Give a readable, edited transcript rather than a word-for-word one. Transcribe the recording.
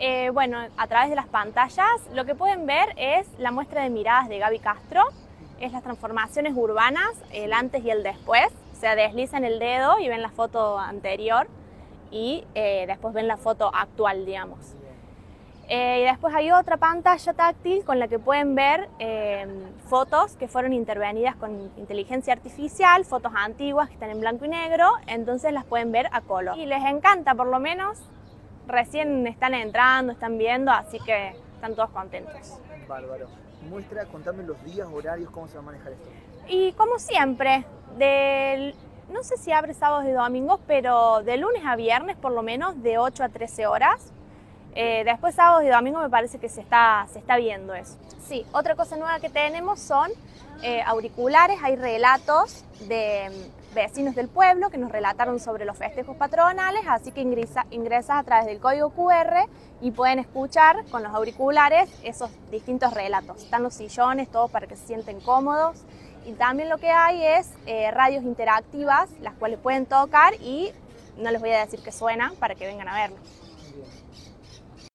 Bueno, a través de las pantallas lo que pueden ver es la muestra de miradas de Gaby Castro, es las transformaciones urbanas, el antes y el después, o sea, deslizan el dedo y ven la foto anterior y después ven la foto actual, digamos. Y después hay otra pantalla táctil con la que pueden ver fotos que fueron intervenidas con inteligencia artificial, fotos antiguas que están en blanco y negro, entonces las pueden ver a color. Y les encanta, por lo menos, recién están entrando, están viendo, así que están todos contentos. Bárbaro. Muestra, contame los días, horarios, cómo se va a manejar esto. Y como siempre, no sé si abre sábados y domingos, pero de lunes a viernes por lo menos de 8 a 13 horas. Después sábados y domingos me parece que se está viendo eso. Sí, otra cosa nueva que tenemos son auriculares, hay relatos de vecinos del pueblo que nos relataron sobre los festejos patronales, así que ingresas a través del código QR y pueden escuchar con los auriculares esos distintos relatos. Están los sillones, todos para que se sienten cómodos. Y también lo que hay es radios interactivas, las cuales pueden tocar y no les voy a decir que suena para que vengan a verlo. Bien.